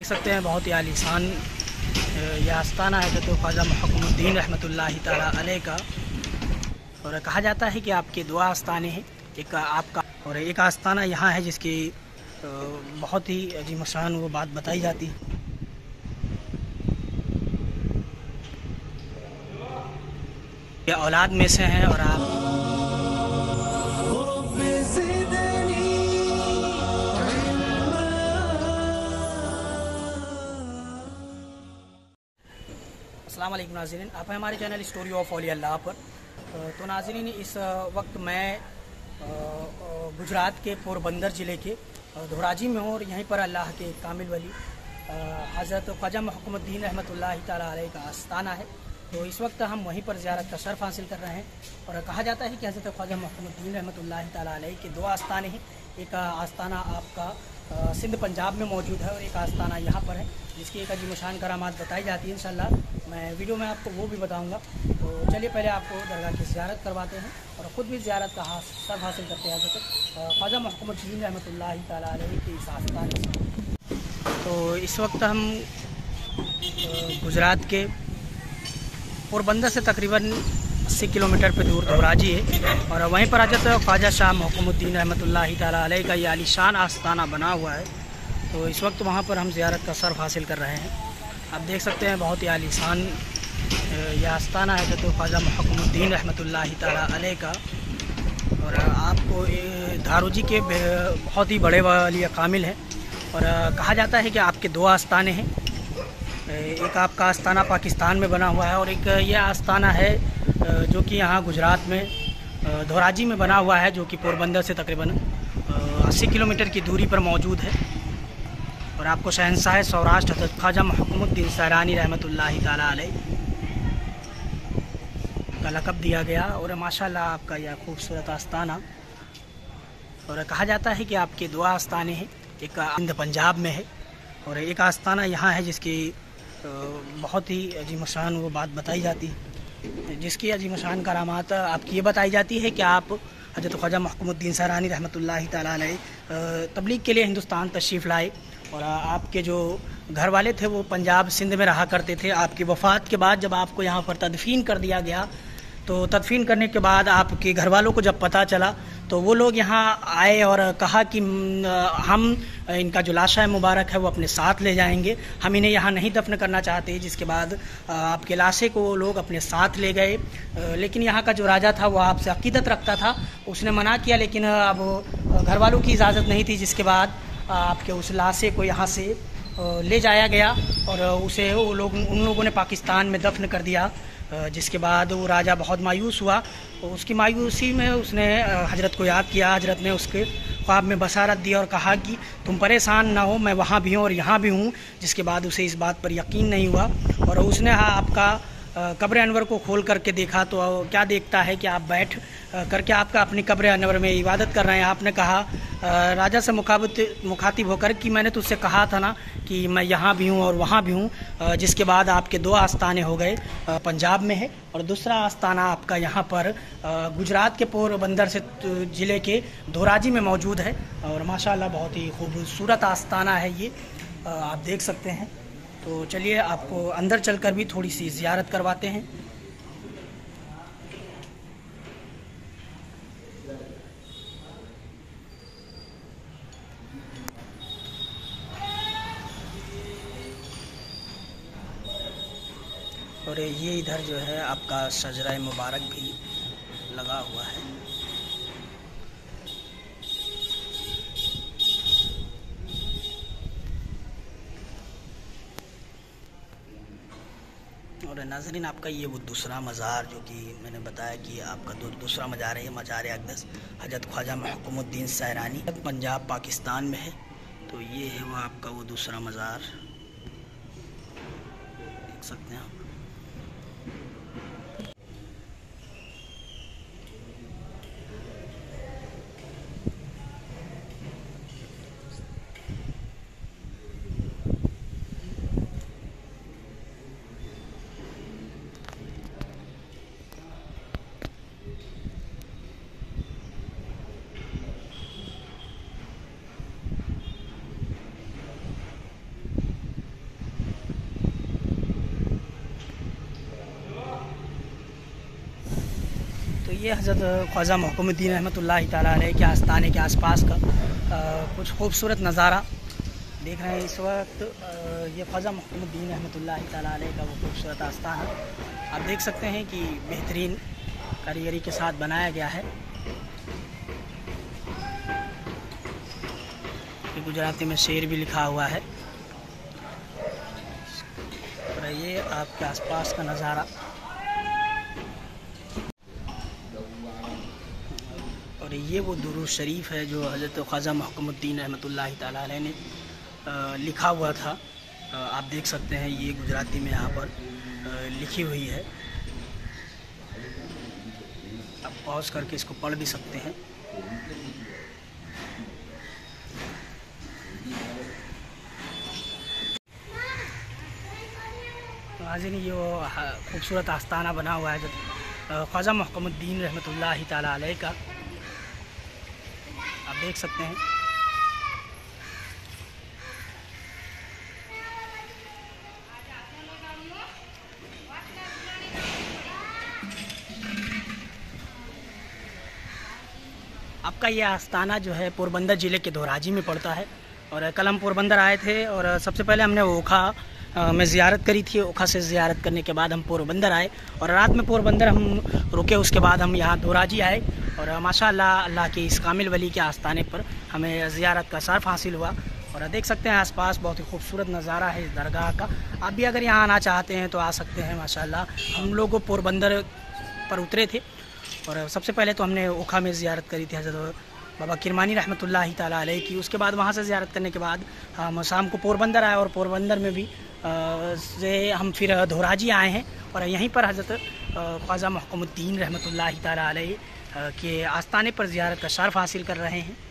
देख सकते हैं बहुत ही आलीशान यह आस्थाना है हज़रत ख्वाजा मुहक्किमुद्दीन रहमतुल्लाहि ताला अलैह का। और कहा जाता है कि आपके दो आस्थाने हैं, एक आपका और एक आस्थाना यहाँ है जिसकी बहुत ही अजीम शान वो बात बताई जाती है। ये औलाद में से हैं और आप अस्सलाम वालेकुम नाज़रीन, आप हैं हमारे चैनल स्टोरी ऑफ औलिया अल्लाह पर। तो नाज़रीन, इस वक्त मैं गुजरात के पोरबंदर ज़िले के धोराजी में हूँ और यहीं पर अल्लाह के कामिल वली हज़रत ख्वाजा मुहक्किमुद्दीन रहमतुल्लाहि ताला अलैह का आस्थाना है। तो इस वक्त हम वहीं पर ज़ियारत का शर्फ हासिल कर रहे हैं। और कहा जाता है कि हज़रत ख्वाजा मुहक्किमुद्दीन रहमतुल्लाहि ताला अलैह के दो आस्थाने हैं। एक आस्थाना आपका सिंध पंजाब में मौजूद है और एक आस्थाना यहाँ पर है जिसकी एक अजीम शान करामात बताई जाती है। इंशाल्लाह मैं वीडियो में आपको वो भी बताऊँगा। तो चलिए पहले आपको दरगाह की ज़ियारत करवाते हैं और ख़ुद भी ज़ियारत का शर्फ हासिल करते हैं हज़रत ख्वाजा मुहक्किमुद्दीन रहमतुल्लाहि ताला अलैह के इस आस्थाने से। तो इस वक्त हम गुजरात के पोरबंदर से तकरीबन 80 किलोमीटर पे दूर धोराजी है और वहीं पर हज़रत ख्वाजा शाह मुहक्किमुद्दीन रहमतुल्लाहि ताला अलैह का ये आलीशान आस्थाना बना हुआ है। तो इस वक्त वहाँ पर हम ज़ियारत का शर्फ हासिल कर रहे हैं। आप देख सकते हैं बहुत ही आलीशान यह आस्थाना है हज़रत ख्वाजा मुहक्किमुद्दीन रहमतुल्लाहि ताला अलैह का। और आपको धारूजी के बहुत ही बड़े वाली कामिल हैं और कहा जाता है कि आपके दो आस्थाने हैं। एक आपका आस्थाना पाकिस्तान में बना हुआ है और एक यह आस्थाना है जो कि यहाँ गुजरात में धोराजी में बना हुआ है, जो कि पोरबंदर से तकरीबन 80 किलोमीटर की दूरी पर मौजूद है। और आपको शहंशाह सौराष्ट्र हज़रत ख्वाजा मुहक्किमुद्दीन सैरानी रहमतुल्लाहि ताला अलैह का लक़ब दिया गया। और माशाल्लाह आपका यह खूबसूरत आस्थाना, और कहा जाता है कि आपके दो आस्थाने हैं, एक सिंध पंजाब में है और एक आस्थाना यहाँ है जिसकी बहुत ही अजीम शान वो बात बताई जाती है। जिसकी अजीम शान करामात आपकी ये बताई जाती है कि आप हज़रत ख्वाजा मुहक्किमुद्दीन सैरानी रहमतुल्लाहि ताला अलैह तबलीग के लिए हिंदुस्तान तशरीफ़ लाए और आपके जो घर वाले थे वो पंजाब सिंध में रहा करते थे। आपकी वफ़ात के बाद जब आपको यहाँ पर तदफ़ीन कर दिया गया, तो तदफ़ीन करने के बाद आपके घर वालों को जब पता चला तो वो लोग यहाँ आए और कहा कि हम इनका जो लाशा मुबारक है वो अपने साथ ले जाएंगे, हम इन्हें यहाँ नहीं दफन करना चाहते। जिसके बाद आपके लाशे को वो लोग अपने साथ ले गए। लेकिन यहाँ का जो राजा था वो आपसे अक़ीदत रखता था, उसने मना किया, लेकिन अब घर वालों की इजाज़त नहीं थी। जिसके बाद आपके उस लाशे को यहाँ से ले जाया गया और उसे उन लोगों ने पाकिस्तान में दफन कर दिया। जिसके बाद वो राजा बहुत मायूस हुआ और उसकी मायूसी में उसने हजरत को याद किया। हजरत ने उसके ख्वाब में बसारत दी और कहा कि तुम परेशान ना हो, मैं वहाँ भी हूँ और यहाँ भी हूँ। जिसके बाद उसे इस बात पर यकीन नहीं हुआ और उसने आपका कब्र अनवर को खोल करके देखा तो क्या देखता है कि आप बैठ करके आपका अपनी कब्र अनवर में इबादत कर रहे हैं। आपने कहा राजा से मुखातिब होकर कि मैंने तुझसे कहा था ना कि मैं यहाँ भी हूँ और वहाँ भी हूँ। जिसके बाद आपके दो आस्थाने हो गए, पंजाब में है और दूसरा आस्थाना आपका यहाँ पर गुजरात के पोरबंदर से ज़िले के धोराजी में मौजूद है। और माशाल्लाह बहुत ही खूबसूरत आस्थाना है ये, आप देख सकते हैं। तो चलिए आपको अंदर चलकर भी थोड़ी सी ज़ियारत करवाते हैं। और ये इधर जो है आपका शजरा मुबारक भी लगा हुआ है। और नाज़रीन, आपका ये वो दूसरा मज़ार जो कि मैंने बताया कि आपका दूसरा मज़ार है, ये मज़ार अक़दस हज़रत ख्वाजा मुहक्किमुद्दीन सैरानी पंजाब पाकिस्तान में है। तो ये है वो आपका वो दूसरा मज़ार, देख सकते हैं आप। ये हज़रत ख्वाजा मोहकमुद्दीन रहमतुल्लाहि ताला अलैह के आस्थाने के आसपास का कुछ खूबसूरत नज़ारा देख रहे हैं इस वक्त। ये ख्वाजा मोहकमुद्दीन रहमतुल्लाहि ताला अलैह का वो खूबसूरत आस्थान है। आप देख सकते हैं कि बेहतरीन कारीगरी के साथ बनाया गया है। गुजराती में शेर भी लिखा हुआ है। और ये आपके आसपास का नज़ारा। और ये वो दुरूद शरीफ है जो हज़रत ख्वाजा मोहकमुद्दीन रहमतुल्लाहि ताला अलैह ने लिखा हुआ था। आप देख सकते हैं ये गुजराती में यहाँ पर लिखी हुई है। आप पॉज करके इसको पढ़ भी सकते हैं। हाज़िर ये वो खूबसूरत आस्थाना बना हुआ है जो ख्वाजा मोहकमुद्दीन रहमतुल्लाहि ताला अलैह का। आप देख सकते हैं। आपका ये आस्थाना जो है पोरबंदर ज़िले के धोराजी में पड़ता है। और कल हम पोरबंदर आए थे और सबसे पहले हमने ओखा में ज़ियारत करी थी। ओखा से ज़ियारत करने के बाद हम पोरबंदर आए और रात में पोरबंदर हम रुके। उसके बाद हम यहाँ धोराजी आए और माशाअल्लाह अल्लाह के इस कामिल वली के आस्थाने पर हमें ज़ियारत का शर्फ हासिल हुआ। और देख सकते हैं आसपास बहुत ही खूबसूरत नज़ारा है इस दरगाह का। आप भी अगर यहाँ आना चाहते हैं तो आ सकते हैं। माशाअल्लाह हम लोग पोरबंदर पर उतरे थे और सबसे पहले तो हमने ओखा में ज़ियारत करी थी हज़रत बाबा किरमानी रहमतुल्लाहि ताला अलैह की। उसके बाद वहाँ से ज़ियारत करने के बाद हम शाम को पोरबंदर आए और पोरबंदर में भी से हम फिर धोराजी आए हैं और यहीं पर हज़रत ख्वाजा मोहकमुद्दीन रहमतुल्लाहि ताला अलैह के आस्थाने पर ज़ियारत का शर्फ हासिल कर रहे हैं।